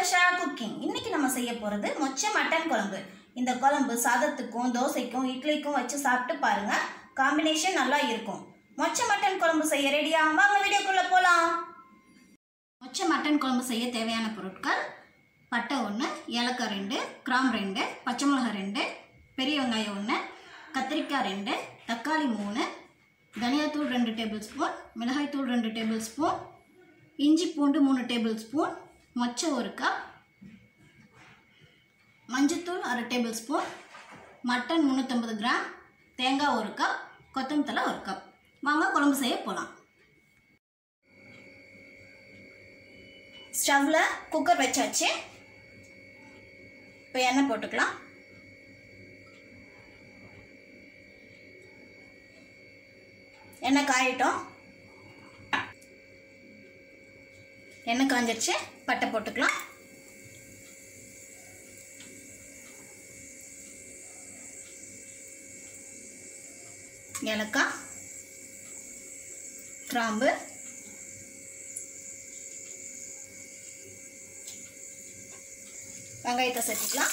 Shah cooking. இன்னைக்கு நம்ம செய்ய போகிறது மொச்சை மட்டன் குழம்பு. இந்த குழம்பு சாதத்துக்கும் தோசைக்கும் இட்லிக்கும் வச்சு சாப்பிட்டு பாருங்க, காம்பினேஷன் நல்லா இருக்கும். மொச்சை மட்டன் குழம்பு செய்ய ரெடியா? வாங்க வீடியோக்குள்ள போகலாம். மொச்சை மட்டன் குழம்பு செய்ய தேவையான பொருட்கள்: பட்டை 1, ஏலக்காய் 2, கிராம்பு 2, பச்சை மிளகாய் 2, பெரிய வெங்காயம் 1, கத்திரிக்காய் 2, தக்காளி 3, தனியாத்தூள் 2 டேபிள் ஸ்பூன், மிளகாய்த்தூள் 2 டேபிள் ஸ்பூன், இஞ்சி பூண்டு 3 டேபிள் ஸ்பூன், மொச்சை 1 கப், மஞ்சத்தூள் 1/2 டேபிள் ஸ்பூன், மட்டன் 350 கிராம், தேங்காய் 1 கப், கொத்தமல்லி தழை 1 கப். வாங்க குழம்பு செய்ய போகலாம். ஸ்டவ்வில் குக்கர் வச்சாச்சு. இப்போ எண்ணெய் போட்டுக்கலாம். எண்ணெய் காயிட்டோம். எண்ணெய் காஞ்சிருச்சு. பட்டை போட்டுக்கலாம். ஏலக்காய், கிராம்பு, வெங்காயத்தை சேர்த்துக்கலாம்.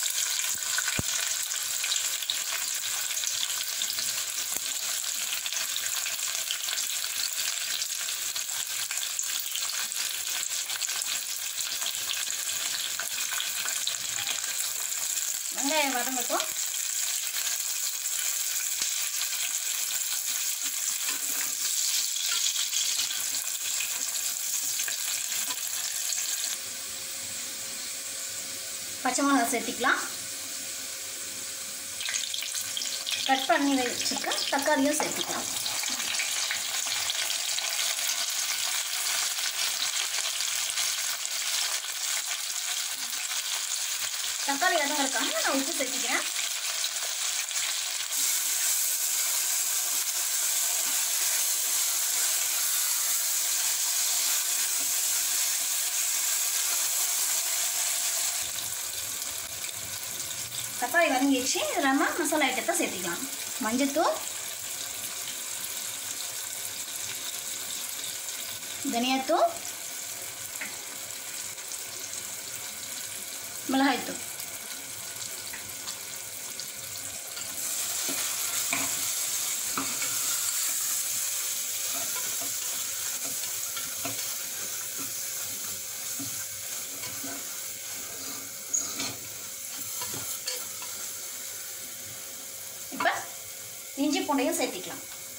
வெங்காயம் வதங்கட்டும். பச்சை மிளகாய் சேர்த்திக்கலாம். கட் பண்ணி வச்சுருக்க தக்காளியும் சேர்த்துக்கலாம். தக்காளி வதங்கிறதுக்காக நான் உப்பு சேர்த்துக்கிறேன். தக்காளி வதங்கிடுச்சு. இதில் நம்ம மசாலா ஐட்டத்தை சேர்த்துக்கலாம். மஞ்சத்தூள், தனியாத்தூள், மிளகாய்த்தூள். இப்போ இஞ்சி பூண்டையும் சேர்த்திக்கலாம்.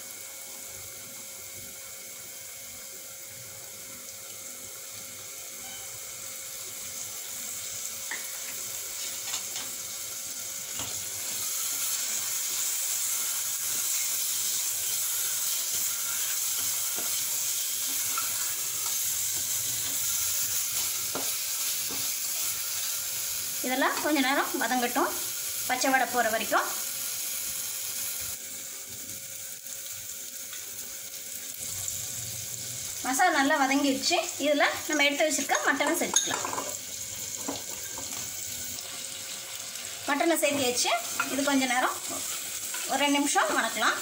இதெல்லாம் கொஞ்ச நேரம் வதங்கட்டும், பச்சை வடை போகிற வரைக்கும். மசாலா நல்லா வதங்கிடுச்சு. இதில் நம்ம எடுத்து வச்சுருக்க மட்டனை சேர்த்துக்கலாம். மட்டனை சேர்த்தியாச்சு. இது கொஞ்ச நேரம் ஒரு 2 நிமிஷம் வதக்கலாம்.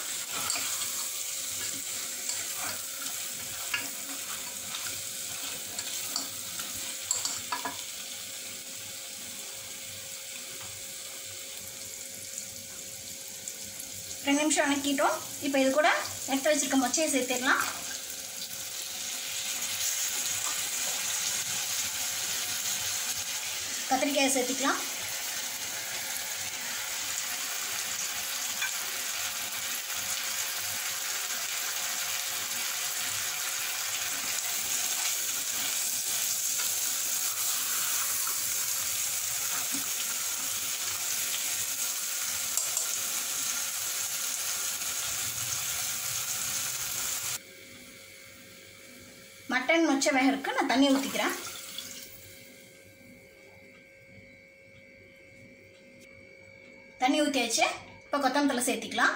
ரெண்டு நிமிஷம் வதக்கிட்டோம். இப்போ இது கூட எடுத்து வச்சுருக்க மொச்சையை சேர்த்திடலாம். கத்திரிக்காயை சேர்த்துக்கலாம். மட்டன் மொச்சை வேகறதுக்கு நான் தண்ணி ஊற்றிக்கிறேன். தண்ணி ஊற்றியாச்சு. இப்போ கொத்தமல்லி தழை சேர்த்திக்கலாம்.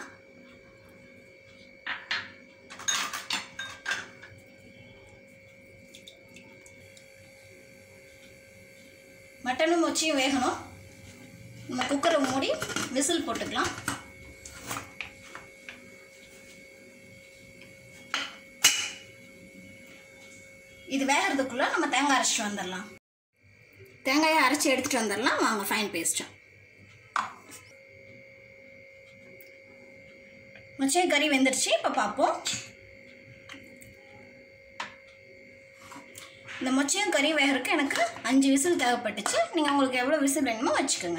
மட்டனும் மொச்சையும் வேகணும். நம்ம குக்கரை மூடி விசில் போட்டுக்கலாம். இது வேகிறதுக்குள்ளே நம்ம தேங்காய் அரைச்சிட்டு வந்துடலாம். தேங்காயை அரைச்சி எடுத்துகிட்டு வந்துடலாம் வாங்க. Fine paste. மொச்சை கறி வெந்துடுச்சு. இப்போ பார்ப்போம். இந்த மொச்சையும் கறி வேகிறதுக்கு எனக்கு 5 விசில் தேவைப்பட்டுச்சு. நீங்கள் உங்களுக்கு எவ்வளோ விசில் வேணுமோ வச்சுக்கோங்க.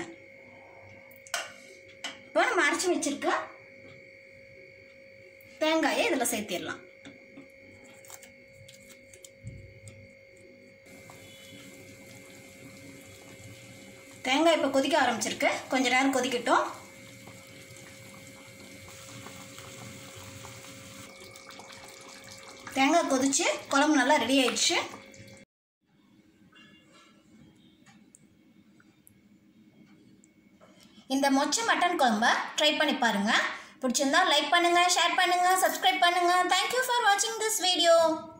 இப்போ நம்ம அரைச்சி வச்சுருக்க தேங்காயை இதில் சேர்த்திடலாம். தேங்காய் இப்போ கொதிக்க ஆரம்பிச்சிருக்கு. கொஞ்ச நேரம் கொதிக்கட்டும். தேங்காய் கொதிச்சு குழம்பு நல்லா ரெடி ஆயிடுச்சு. இந்த மொச்சை மட்டன் குழம்பை ட்ரை பண்ணி பாருங்கள். பிடிச்சிருந்தா லைக் பண்ணுங்கள், ஷேர் பண்ணுங்கள், சப்ஸ்கிரைப் பண்ணுங்கள். தேங்க்யூ ஃபார் வாட்சிங் திஸ் வீடியோ.